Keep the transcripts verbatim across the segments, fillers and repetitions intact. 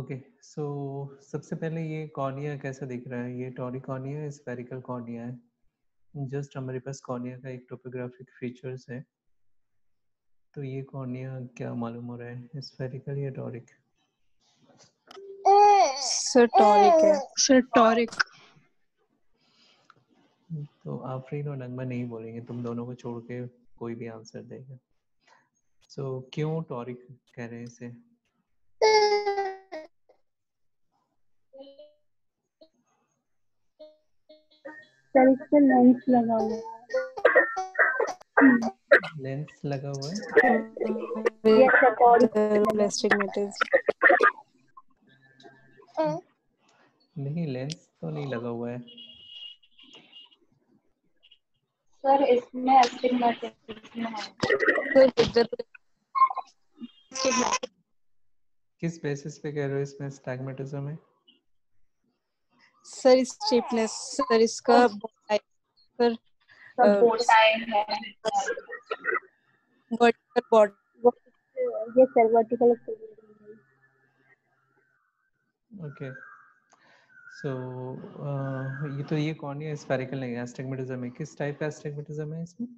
Okay, सो सबसे पहले ये कॉर्निया कैसा दिख रहा है? ये टॉरिक कॉर्निया है, स्फेरिकल कॉर्निया है। जस्ट हमारे पास कॉर्निया का एक टोपोग्राफिक फीचर्स है। तो ये कॉर्निया क्या मालूम हो रहा है, स्फेरिकल या टॉरिक? सर टॉरिक है। Sir toric. तो आफरीन और नगमा नहीं बोलेंगे, तुम दोनों को छोड़ के कोई भी आंसर देगा। सो so, क्यों टॉरिक कह रहे हैं इसे? सर इसमें लेंस लगा हुआ है। लेंस लगा हुआ है? Yes sir toric astigmatism. नहीं, लेंस तो नहीं लगा हुआ है सर। इसमें एस्टिग्मेटिज्म है। किस बेसिस पे कह रहे हो इसमें स्टैग्मेटिज्म है? सर स्टीपनेस, सर इसका सर बोटाई है। Vertical body. Yes sir vertical. Okay, so ये तो ये कॉर्निया स्फेरिकल नहीं है, एस्टिग्मेटिज्म है। किस टाइप का एस्टिग्मेटिज्म है इसमें?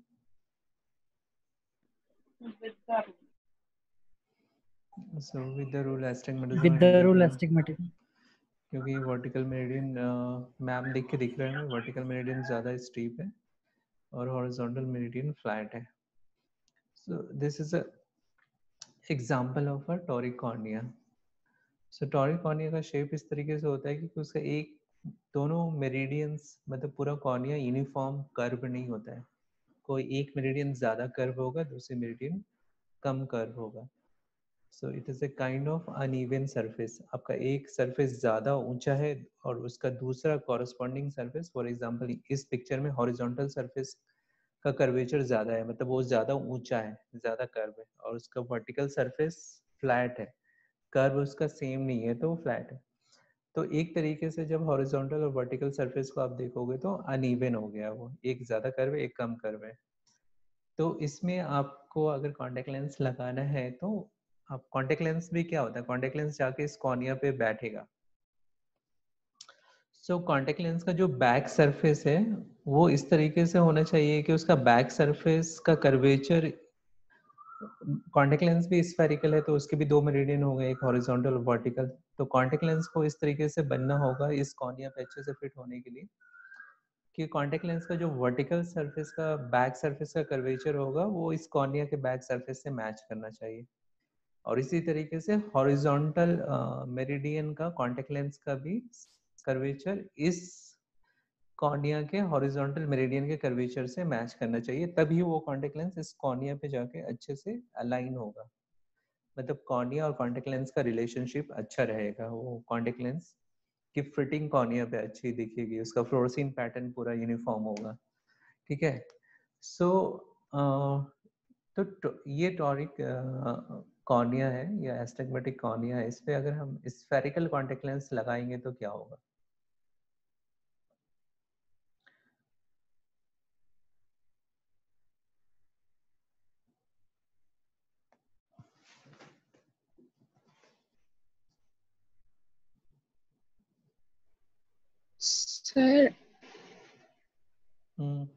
So with the rule astigmatism with the rule astigmatism, क्योंकि वर्टिकल मेरिडियन मैम लिख के दिख रहा है, वर्टिकल मेरिडियन ज़्यादा स्टीप है और हॉरिजॉन्टल मेरिडियन फ्लैट है। So this is a example of a toric cornea. So toric cornea का शेप इस तरीके से होता है कि उसका एक दोनों मेरिडियंस मतलब पूरा कॉर्निया यूनिफॉर्म कर्व नहीं होता है। कोई एक मेरिडियन ज़्यादा कर्व होगा, दूसरी मेरिडियन कम कर्व होगा। So it is a kind of uneven surface. आपका एक सरफेस ज़्यादा ऊंचा है और उसका दूसरा कॉरस्पॉन्डिंग सरफेस, फॉर एग्जांपल इस पिक्चर में हॉरिजॉन्टल सरफेस का कर्वेचर ज़्यादा है, मतलब वो ज़्यादा ऊंचा है, ज़्यादा कर्व है, और उसका वर्टिकल सरफेस फ्लैट है, कर्व उसका सेम नहीं है तो वो फ्लैट है। तो एक तरीके से जब हॉरिजॉन्टल और वर्टिकल सरफेस को आप देखोगे तो अनइवन हो गया, वो एक ज़्यादा कर्व है, एक कम कर्व है। तो इसमें आपको अगर कॉन्टेक्ट लेंस लगाना है तो आप कॉन्टेक्ट लेंस भी क्या होता है, कॉन्टेक्ट लेंस जाके इस कॉर्निया पे बैठेगा। सो कॉन्टेक्ट लेंस का जो बैक सरफेस है वो इस तरीके से होना चाहिए कि उसका बैक सरफेस का कर्वेचर, कॉन्टेक्ट लेंस भी स्फेरिकल है तो उसके भी दो मेरिडियन हो गए, एक हॉरिजॉन्टल और वर्टिकल। तो कॉन्टेक्ट लेंस को इस तरीके से बनना होगा इस कॉर्निया पे अच्छे से फिट होने के लिए कि कॉन्टेक्ट लेंस का जो वर्टिकल सरफेस का बैक सरफेस का कर्वेचर होगा वो इस कॉर्निया के बैक सरफेस से मैच करना चाहिए। और इसी तरीके से हॉरिजॉन्टल मेरिडियन का कॉन्टेक्ट लेंस का भी कर्वेचर इस कॉर्निया के हॉरिजॉन्टल मेरिडियन के कर्वेचर से मैच करना चाहिए, तभी वो कॉन्टेक्ट लेंस इस कॉर्निया पे जाके अच्छे से अलाइन होगा। मतलब कॉर्निया और कॉन्टेक्ट लेंस का रिलेशनशिप अच्छा रहेगा, वो कॉन्टेक्ट लेंस की फिटिंग कॉर्निया पे अच्छी दिखेगी, उसका फ्लोरोसिन पैटर्न पूरा यूनिफॉर्म होगा। ठीक है, सो so, तो, तो ये टॉरिक कॉर्निया है या एस्टिग्मेटिक कॉर्निया है। इस पे अगर हम स्फेरिकल कॉन्टेक्ट लेंस लगाएंगे तो क्या होगा? Sir hmm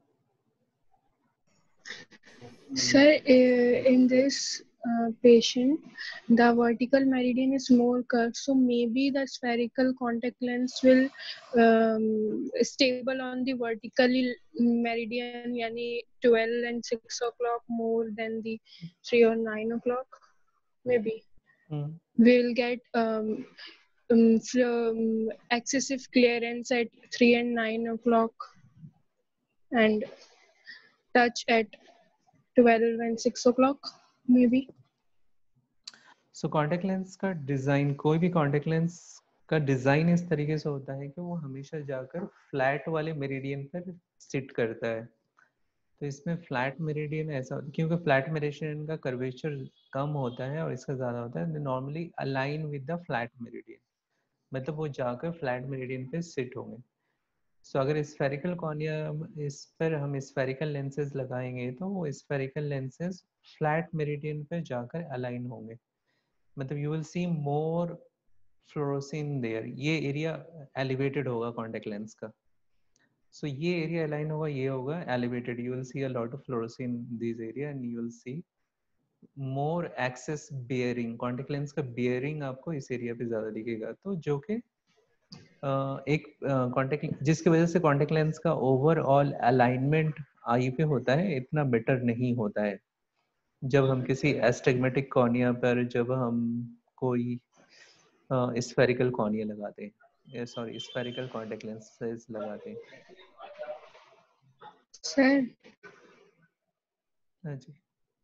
Sir, uh, in this uh, patient, the vertical meridian is more curved, so maybe the spherical contact lens will um, stable on the vertical meridian, yani twelve and six o'clock more than the three or nine o'clock. Maybe hmm we'll get um, um, from excessive clearance at three and nine o'clock and touch at twelve and six o'clock, maybe. So contact lens का design, कोई भी contact lens का design इस तरीके से होता है कि वो हमेशा जाकर फ्लैट वाले मेरिडियन पर सिट करता है। तो इसमें फ्लैट मेरिडियन ऐसा, क्योंकि फ्लैट मेरिडियन का कर्वेचर कम होता है और इसका ज्यादा होता है, normally align with the flat meridian, मतलब वो जाकर फ्लैट मेरिडियन पे सिट होंगे। सो so, अगर स्फेरिकल कॉर्निया इस पर हम स्फेरिकल लेंसेज लगाएंगे तो वो स्फेरिकल लेंसेज फ्लैट मेरिडियन पे जाकर अलाइन होंगे, मतलब you will see more fluorescein there, ये एरिया एलिवेटेड होगा कॉन्टेक्ट लेंस का. So ये एरिया अलाइन होगा, ये होगा elevated. You will see a lot of fluorescein in this area and you will see more access bearing. Contact lens का bearing आपको इस एरिया पे ज्यादा दिखेगा. तो जो कि एक कॉन्टेक्ट जिसकी वजह से कॉन्टेक्ट लेंस का ओवरऑल अलाइनमेंट आई पे होता है इतना बेटर नहीं होता है. जब हम किसी एस्टिग्मेटिक कॉर्निया पर जब हम कोई स्फेरिकल कॉर्निया लगाते हैं, सॉरी स्फेरिकल कॉन्टेक्ट लेंसेज लगाते हैं. सर हाँ जी.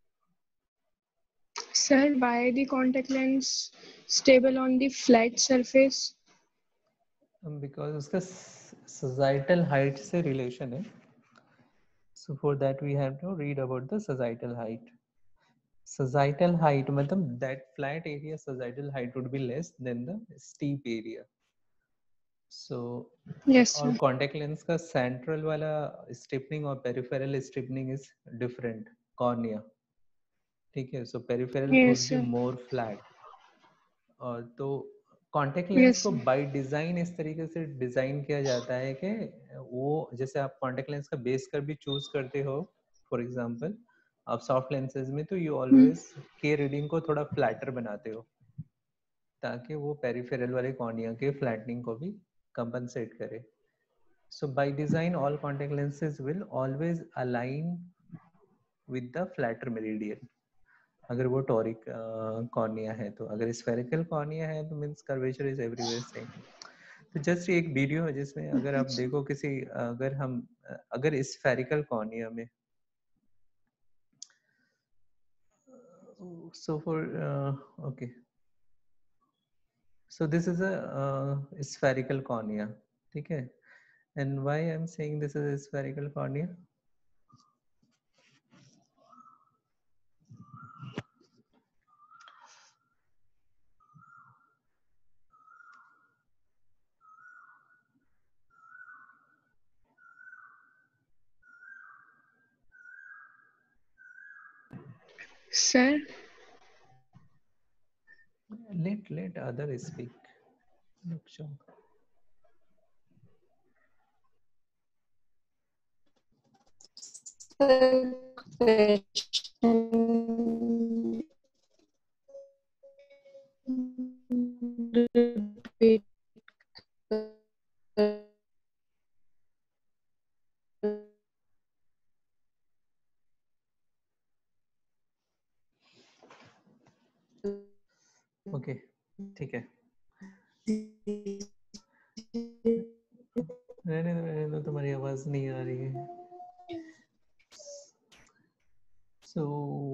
Sir, why the contact lens stable on the flat surface? Because उसका societal height से रिलेशन है. So for that we have to read about the societal height. Societal height मतलब that flat area societal height would be less than the steep area. So Yes, और sir. contact lens का central वाला stiffening और peripheral stiffening is different cornea. ठीक है. So peripheral Yes, would be sir. more flat. और तो contact Yes, lens को sir. By design इस तरीके से डिजाइन किया जाता है कि वो जैसे आप कॉन्टेक्ट लेंस का बेस कर भी चूज करते हो. फॉर एग्जांपल आप सॉफ्ट लेंसेज में तो यू Hmm. ऑलवेज के रीडिंग को थोड़ा फ्लैटर बनाते हो ताकि वो पेरिफेरल वाले कॉर्निया के फ्लैटनिंग को भी कंपनसेट करे. So by design all contact lenses will always align with the flatter meridian अगर वो टॉरिक कॉर्निया है तो. अगर स्फेरिकल कॉर्निया है तो means curvature is everywhere same. तो जस्ट एक वीडियो है जिसमें अगर आप देखो किसी अगर हम अगर स्फेरिकल कॉर्निया में so for okay so this is a spherical cornea. ठीक है. And why I am saying this is spherical cornea, Sir. let let other speak. Look, show. Okay ठीक है. रहने दो रहने दो, तुम्हारी आवाज नहीं आ रही है. सो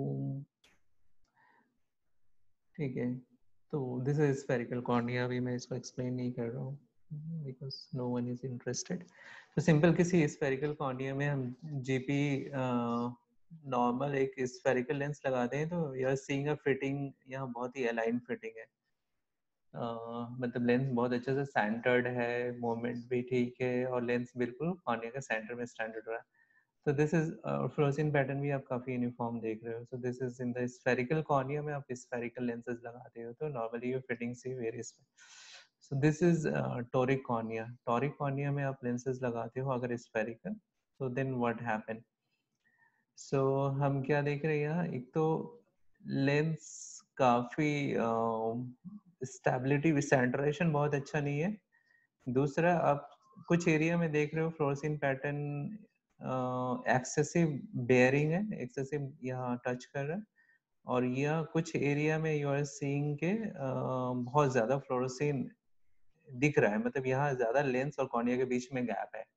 ठीक है. तो दिस इज स्फेरिकल कॉर्निया. अभी मैं इसको एक्सप्लेन नहीं कर रहा हूँ because no one is interested. तो सिंपल किसी स्फेरिकल कॉर्निया में हम जीपी नॉर्मल एक स्फेरिकल लेंस लगाते हैं तो you are seeing a fitting. यहाँ बहुत ही अलाइन फिटिंग है. Uh, मतलब लेंस बहुत अच्छे से सेंटर्ड है, मूवमेंट भी ठीक है और लेंस बिल्कुल कॉर्निया के सेंटर में स्टैंडर्ड रहा है. So this is uh, fluorescent pattern भी आप काफी यूनिफॉर्म देख रहे हो. So this is in the spherical cornea में आप spherical lenses लगाते हो तो normally your fitting से varies. So this is uh, toric cornea. Toric cornea में आप lenses लगाते हो अगर spherical. So then what happen? So हम क्या देख रहे हैं यहाँ, एक तो लेंस काफी स्टेबिलिटी सेंटरेशन बहुत अच्छा नहीं है. दूसरा आप कुछ एरिया में देख रहे हो फ्लोरोसेंट पैटर्न एक्सेसिव बेयरिंग है, एक्सेसिव यहाँ टच कर रहा है. और यह कुछ एरिया में यू आर सीइंग के uh, बहुत ज्यादा फ्लोरोसेंट दिख रहा है, मतलब यहाँ ज्यादा लेंस और कॉर्निया के बीच में गैप है.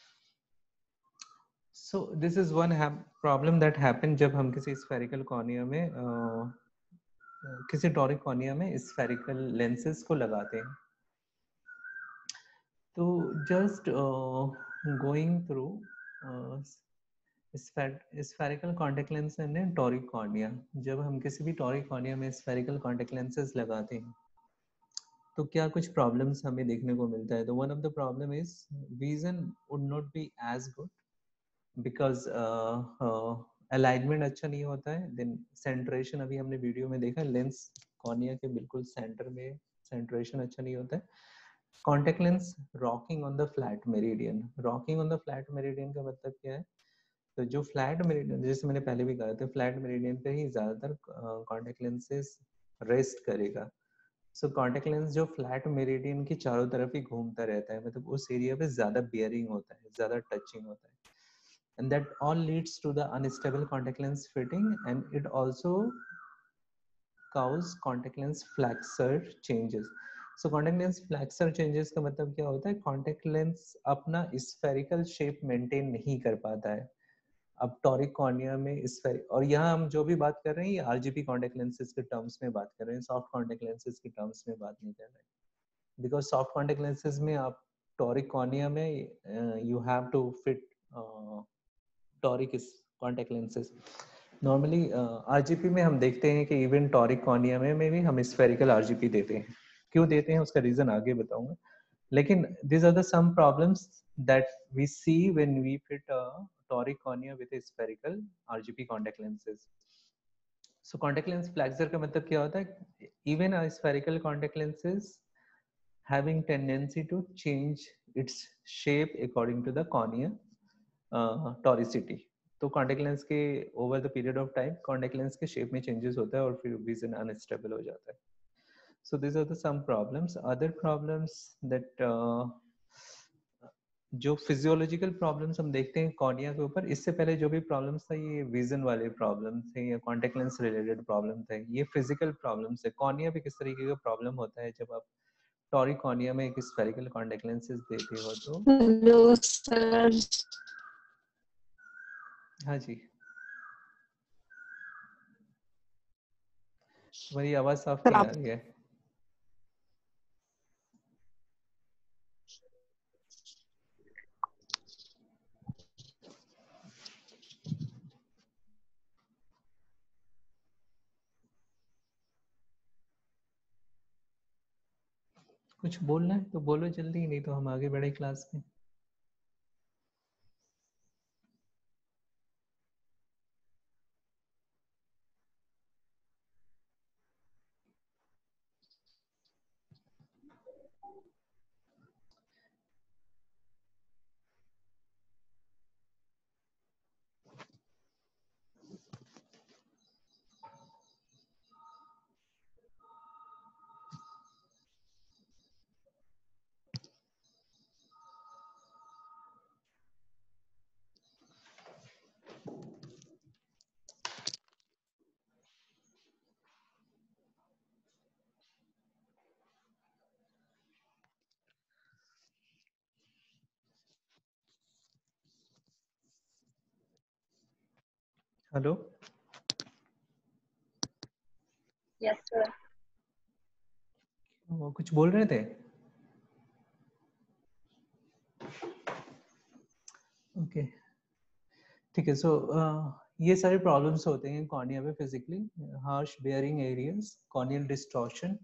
So this is one problem that happen जब हम किसी स्फेरिकल कॉर्निया में uh, किसी टॉरिक कॉर्निया में स्फेरिकल लेंसेज को लगाते हैं. तो just going through spherical contact lens and toric cornea. जब हम किसी भी टॉरिक कॉर्निया में स्फेरिकल कॉन्टेक्ट लेंसेज लगाते हैं तो क्या कुछ प्रॉब्लम्स हमें देखने को मिलता है. तो one of the problem is vision would not be as good because alignment अच्छा नहीं होता है. देन सेंट्रेशन, अभी हमने वीडियो में देखा लेंस कॉर्निया के बिल्कुल सेंटर में सेंट्रेशन अच्छा नहीं होता है. Contact lens rocking on the flat meridian. Rocking on the flat meridian का मतलब क्या है? तो जो फ्लैट मेरिडियन, जैसे मैंने पहले भी कहा था, फ्लैट मेरिडियन पे ही ज्यादातर कॉन्टेक्ट लेंसेज रेस्ट करेगा. सो कॉन्टेक्ट लेंस जो फ्लैट मेरिडियन की चारों तरफ ही घूमता रहता है, मतलब उस एरिया पे ज्यादा बियरिंग होता है, ज्यादा टचिंग होता है. And that all leads to the unstable contact lens fitting, and it also cause contact lens flexure changes. So contact lens flexure changes का मतलब क्या होता है? contact lens अपना spherical shape maintain नहीं कर पाता है. अब टॉरिक कॉर्निया में स्फेरिक, और यहाँ हम जो भी बात कर रहे हैं ये आरजीपी कॉन्टेक्ट लेंसेज के टर्म्स में बात कर रहे हैं, सॉफ्ट कॉन्टेक्ट लेंसेज के टर्म्स में बात नहीं कर रहे हैं. बिकॉज सॉफ्ट कॉन्टेक्ट लेंसेज में आप टॉरिक कॉर्निया में you have to fit toric contact lenses. Normally RGP में हम देखते हैं कि इवन टॉरिक कॉर्निया में में भी हम स्फेरिकल आरजीपी देते हैं. क्यों देते हैं उसका रीजन आगे बताऊंगा. लेकिन these are the some problems that we see when we fit a toric cornea with a spherical R G P contact lenses. So contact lens flexure का मतलब क्या होता है? Even a spherical contact lenses having tendency to change its shape according to the cornea uh, toricity. तो contact lens के over the period of time contact lens के shape में changes होता है और फिर vision unstable हो जाता है. So these are the some problems. Other problems that uh, जो फिजियोलॉजिकल प्रॉब्लम्स हम देखते हैं कॉर्निया के ऊपर, इससे पहले जो भी प्रॉब्लम्स था ये विजन वाले प्रॉब्लम थे या कॉन्टेक्ट लेंस रिलेटेड प्रॉब्लम थे. ये फिजिकल प्रॉब्लम्स है. कॉर्निया पे किस तरीके का प्रॉब्लम होता है जब आप टॉरिक कॉर्निया में एक स्फेरिकल कॉन्टेक्ट लेंसेज देते हो तो. Hello sir. हाँ जी, तुम्हारी आवाज साफ नहीं आ रही है. कुछ बोलना है तो बोलो जल्दी, नहीं तो हम आगे बढ़े क्लास में. हेलो. Yes sir. वो कुछ बोल रहे थे. Okay okay. ठीक है. सो so, uh, ये सारे प्रॉब्लम्स होते हैं कॉर्निया पे physically. Harsh bearing areas, corneal distortion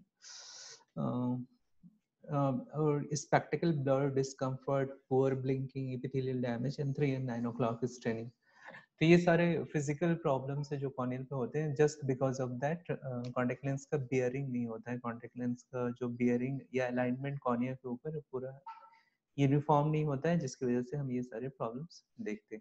और spectacle blur, discomfort, poor blinking, epithelial damage and three and nine o'clock staining. तो ये सारे फिजिकल प्रॉब्लम्स है जो कॉर्नियल पे होते हैं. Just because of that contact lens का बियरिंग नहीं होता है. कॉन्टेक्ट लेंस का जो बियरिंग या अलाइनमेंट कॉर्निया के ऊपर पूरा यूनिफॉर्म नहीं होता है, जिसकी वजह से हम ये सारे प्रॉब्लम्स देखते हैं.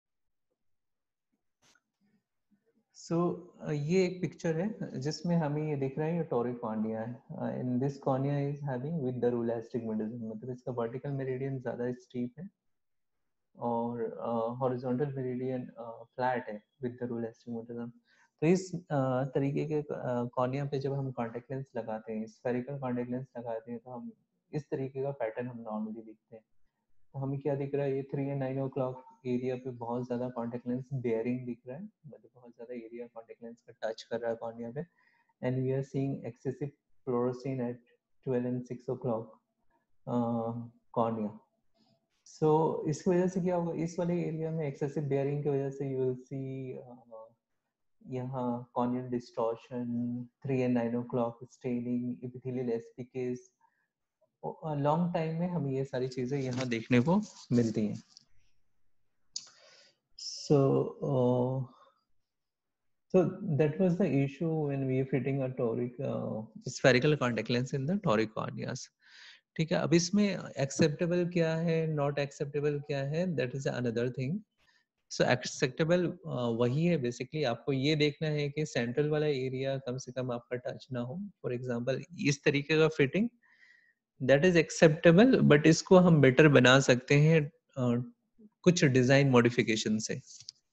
सो so, uh, ये एक पिक्चर है जिसमें हमें ये दिख रहा है ये टॉरिक कॉर्निया है. In this cornea is having with the rule astigmatism, मतलब इसका वर्टिकल मेरिडियन ज्यादा स्टीप है और हॉरिजॉन्टल मेरिडियन फ्लैट है विद द रूल एस्टिग्मेटिज्म. तो इस uh, तरीके के कॉर्निया uh, पे जब हम कॉन्टेक्ट लेंस लगाते हैं, स्फेरिकल कॉन्टेक्ट लेंस लगाते हैं, तो हम इस तरीके का पैटर्न हम नॉर्मली देखते हैं. तो हमें क्या दिख रहा है? ये three and nine o'clock area पे बहुत ज्यादा कॉन्टेक्ट लेंस बेयरिंग दिख रहा है, मतलब बहुत ज्यादा एरिया कॉन्टेक्ट लेंस का टच कर रहा है कॉर्निया पे. And we are seeing excessive fluorescein at twelve and six o'clock cornea. So इसकी वजह से क्या होगा? इस वाले एरिया में एक्सेसिव बेयरिंग की वजह से यू विल सी यहाँ corneal distortion, three and nine o'clock staining, epithelial एस्पिकेस. लॉन्ग टाइम में हमें ये सारी चीजें यहाँ देखने को मिलती हैं. सो so, uh, So that was the issue when we are fitting a toric uh, spherical contact lens in the toric corneas. ठीक है, अब इसमें acceptable क्या है, not acceptable क्या है, that is another thing. So acceptable uh, वही है basically, आपको ये देखना है कि central वाला area कम से कम आपका touch ना हो. For example, इस तरीके का fitting that is acceptable, but इसको हम better बना सकते हैं uh, कुछ design modification से.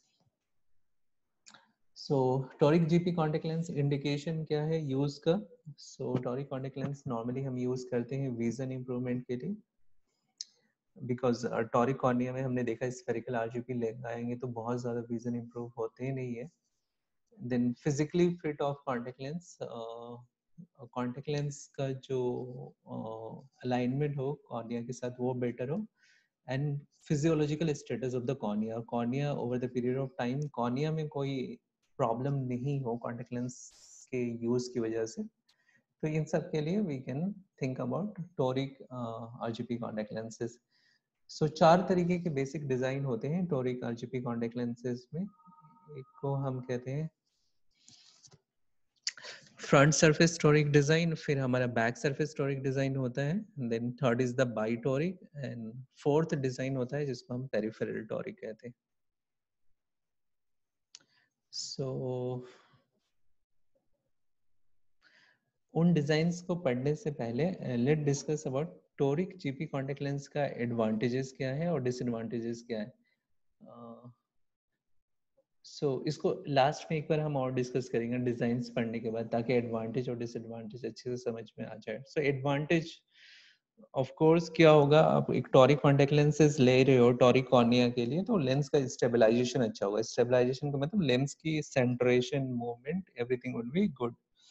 So toric G P contact lens indication क्या है use का? So toric contact lens normally हम use करते हैं vision improvement के लिए, because uh, toric cornea में हमने देखा spherical R G P लगाएंगे तो बहुत ज़्यादा vision improve होते ही नहीं है. Then physically fit of contact lens, uh, contact lens का जो uh, alignment हो cornea के साथ वो better हो, and physiological status of the cornea, cornea over the period of time cornea में कोई प्रॉब्लम नहीं हो कॉन्टेक्ट लेंस के यूज की वजह से, तो इन सब के लिए we can think about toric RGP contact lenses. So चार तरीके के बेसिक डिजाइन होते हैं टोरिक आरजीपी कॉन्टेक्ट लेंसेज में. एक को हम कहते हैं फ्रंट सरफेस टोरिक डिजाइन, फिर हमारा बैक सरफेस टोरिक डिजाइन होता है, then third is the bitoric, and fourth design होता है जिसको हम पेरिफेरल टोरिक कहते हैं. सो so, उन डिजाइन्स को पढ़ने से पहले let discuss about toric GP contact lens का एडवांटेजेस क्या है और डिसएडवांटेजेस क्या है. सो uh, so, इसको लास्ट में एक बार हम और डिस्कस करेंगे डिजाइन्स पढ़ने के बाद, ताकि एडवांटेज और डिसएडवांटेज अच्छे से समझ में आ जाए. सो एडवांटेज ऑफ कोर्स क्या होगा, आप एक टोरिक कॉन्टेक्ट लेंसेज ले रहे हो टोरिक कॉर्निया के लिए, तो लेंस का स्टेबलाइजेशन अच्छा होगा. स्टेबलाइजेशन का मतलब लेंस की centration movement everything would be good.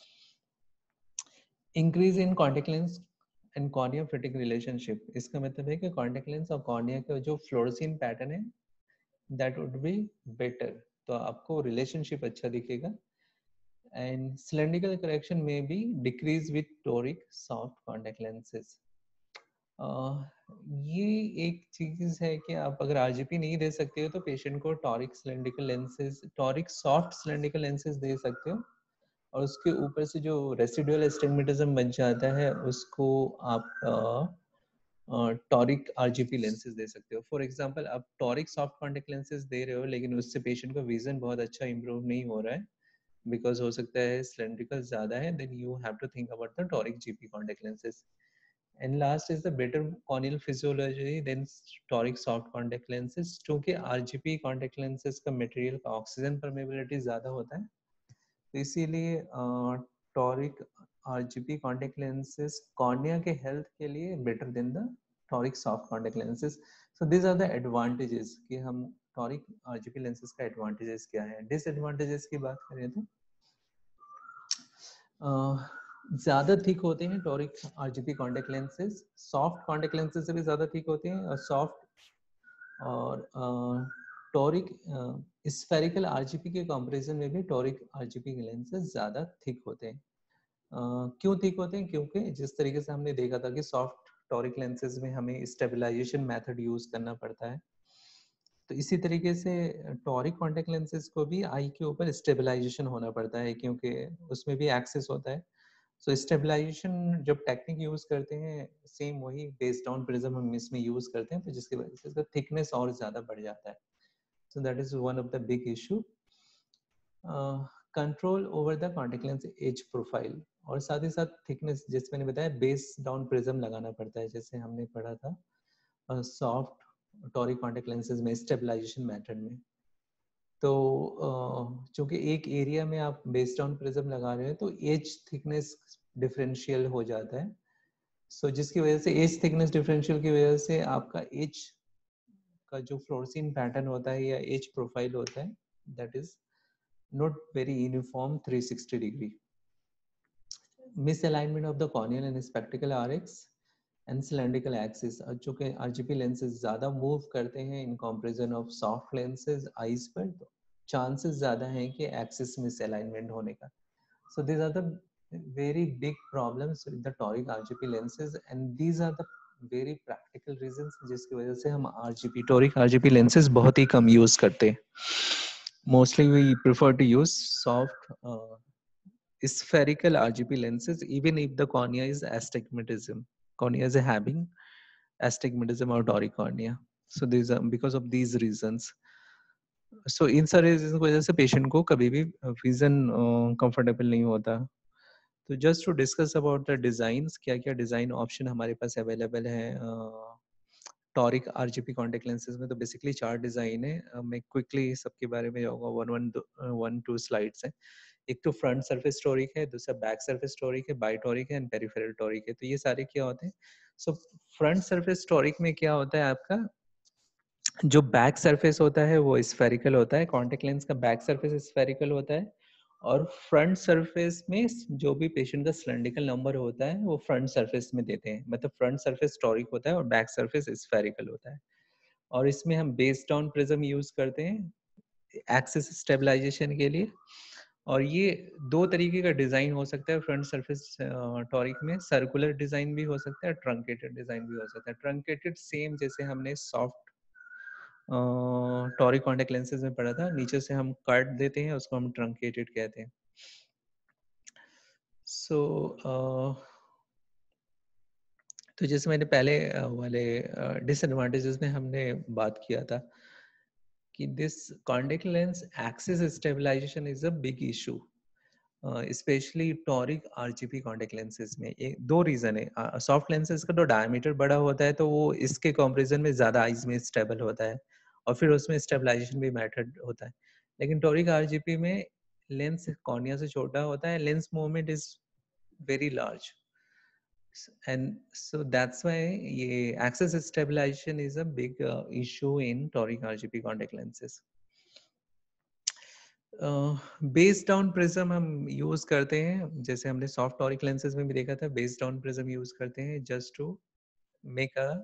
Increase in contact lens and cornea fitting relationship, इसका मतलब है कि कॉन्टेक्ट लेंस और कॉर्निया का जो फ्लोरेसेंट पैटर्न है दैट वुड बी बेटर, तो आपको रिलेशनशिप अच्छा दिखेगा. एंड सिलेंड्रिकल करेक्शन में भी decrease with toric soft contact lenses. ये एक चीज है कि आप अगर आरजीपी नहीं दे सकते हो तो पेशेंट को toric cylindrical lenses, toric soft cylindrical lenses दे सकते हो, और उसके ऊपर से जो रेसिडुअल एस्टिग्मेटिज्म बन जाता है उसको आप टोरिक आरजीपी लेंसेज दे सकते हो. फॉर एग्जांपल आप टोरिक सॉफ्ट कॉन्टेक्ट लेंसेज दे रहे हो लेकिन उससे पेशेंट का विजन बहुत अच्छा इंप्रूव नहीं हो रहा है, बिकॉज हो सकता है सिलेंड्रिकल ज्यादा है, then you have to think about the toric GP contact lenses. And last is the better corneal physiology than toric soft contact lenses, क्योंकि R G P contact lenses का material का oxygen permeability ज़्यादा होता है, तो इसीलिए toric R G P contact lenses cornea के health के लिए better than the toric soft contact lenses. So these are the advantages कि हम toric R G P lenses का advantages क्या है. Disadvantages की बात करें तो uh, ज्यादा थिक होते हैं toric RGP contact lenses, soft contact lenses से भी ज्यादा थिक होते हैं, और सॉफ्ट और टोरिक स्फेरिकल आरजीपी के कंपैरिजन में भी टोरिक आरजीपी के लेंसेज ज्यादा थिक होते हैं. uh, क्यों थिक होते हैं, क्योंकि जिस तरीके से हमने देखा था कि सॉफ्ट टोरिक लेंसेज में हमें स्टेबलाइजेशन मेथड यूज करना पड़ता है, तो इसी तरीके से टोरिक कॉन्टेक्ट लेंसेज को भी आई के ऊपर स्टेबलाइजेशन होना पड़ता है, क्योंकि उसमें भी एक्सेस होता है. सो so, स्टेबलाइजेशन जब टेक्निक यूज करते हैं सेम वही बेस डाउन प्रिज्म हम इसमें यूज करते हैं, तो जिसकी वजह से इसका थिकनेस और ज्यादा बढ़ जाता है. So that is one of the big issue. Control over the contact lens edge profile, और साथ ही साथ थिकनेस, जैसे मैंने बताया बेस डाउन प्रिज्म लगाना पड़ता है, जैसे हमने पढ़ा था सॉफ्ट टोरिक कॉन्टेक्ट लेंसेज में स्टेबलाइजेशन मेथड में. तो चूंकि एक एरिया में आप बेस डाउन प्रिज्म लगा रहे हो तो एज थिकनेस डिफरेंशियल हो जाता है. सो so, जिसकी वजह से एज थिकनेस डिफरेंशियल की वजह से आपका एज का जो फ्लोरेसेंट पैटर्न होता है या एज प्रोफाइल होता है that is not very uniform three sixty degree. Misalignment of the corneal and spectacle arcs and cylindrical axis, चूंकि आरजीपी लेंसेज ज्यादा मूव करते हैं in comparison of soft lenses eyes पर, तो चांसेस ज्यादा हैं कि एक्सिस मिसअलाइनमेंट होने का. So these are the very big problems with the toric RGP lenses, and these are the very practical reasons जिसकी वजह से हम आरजीपी टोरिक आरजीपी लेंसेज बहुत ही कम यूज करते हैं. mostly we prefer to use soft uh, spherical R G B lenses, even if the cornea is astigmatism. Cornea is having astigmatism or toric cornea. So these are because of these reasons. So इन सारे reasons की वजह से patient को कभी भी vision comfortable नहीं होता. तो just to discuss about the designs, क्या क्या design option हमारे पास available है टॉरिक आरजीपी कॉन्टेक्ट लेंसेज में. तो बेसिकली चार डिजाइन है. uh, मैं क्विकली सबके बारे में जाऊंगा. One one one two slides हैं. एक तो फ्रंट सरफेस टॉरिक है, दूसरा बैक सरफेस टॉरिक है, बाई टॉरिक है एंड पेरिफेरल टॉरिक है. तो ये सारे क्या होते हैं? सो फ्रंट सरफेस टॉरिक में क्या होता है, आपका जो बैक सरफेस होता है वो स्फेरिकल होता है. कॉन्टेक्ट लेंस का बैक सरफेस स्फेरिकल होता है और फ्रंट सरफेस में जो भी पेशेंट का सिलेंड्रिकल नंबर होता है वो फ्रंट सरफेस में देते हैं. मतलब फ्रंट सरफेस टॉरिक होता है और बैक सरफेस स्फेरिकल होता है. और इसमें हम बेस डाउन प्रिज्म यूज करते हैं एक्सिस स्टेबलाइजेशन के लिए. और ये दो तरीके का डिजाइन हो सकता है फ्रंट सरफेस टॉरिक में. सर्कुलर डिजाइन भी हो सकता है, ट्रंकेटेड डिजाइन भी हो सकता है. ट्रंकेटेड सेम जैसे हमने सॉफ्ट टॉरिक कॉन्टेक्ट लेंसेज में पढ़ा था, नीचे से हम कट देते हैं, उसको हम ट्रंकेटेड कहते हैं. सो so, uh, तो जैसे मैंने पहले वाले डिसएडवांटेजेस में हमने बात किया था कि this contact lens axis stabilization is a big issue, especially toric RGP contact lenses में. एक दो रीजन है. सॉफ्ट लेंसेज का तो डायमीटर बड़ा होता है तो वो इसके कंपैरिजन में ज्यादा आइज में स्टेबल होता है और फिर उसमें स्टेबलाइजेशन भी मैटर होता है. लेकिन टॉरिक आरजीपी में लेंस कॉर्निया से छोटा होता है, lens movement is very large, and so that's why ये axis stabilization is a big uh, issue in toric R G P contact lenses. Base down prism हम यूज करते हैं, जैसे हमने सॉफ्ट टॉरिक लेंसेज में भी देखा था. बेस डाउन प्रिज्म यूज करते हैं just to make a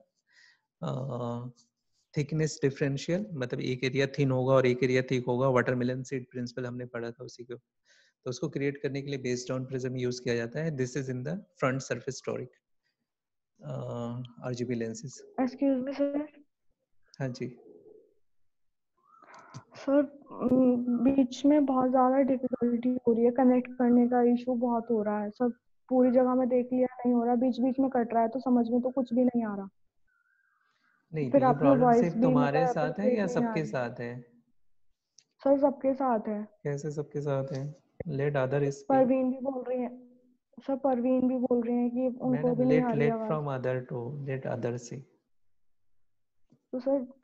thickness differential. मतलब एक एरिया थिन होगा और एक एरिया थिक होगा. वाटरमेलन सीड प्रिंसिपल हमने पढ़ा था उसी को. तो उसको क्रिएट करने के लिए बेस डाउन प्रिज्म यूज किया जाता है. This is in the front surface toric RGB lenses. Excuse me sir. हाँ जी सर, बीच में बहुत ज्यादा डिफिकल्टी हो रही है, कनेक्ट करने का इशू बहुत हो रहा है. सब पूरी जगह में देख लिया, नहीं हो रहा, बीच बीच में कट रहा है, तो समझ में तो कुछ भी नहीं आ रहा. नहीं, तो फिर ये आपकी प्रॉब्लम वॉइस सिर्फ भी तुम्हारे मतलब साथ है या appropriate नहीं आ सबके रही. साथ है? सर सबके साथ है. कैसे सबके साथ है? Let other speak. परवीन भी बोल रही है. सर परवीन भी बोल रही है कि उनको मैडम भी नहीं लेट आ रही लेट आवाज. From other to let other see. तो सर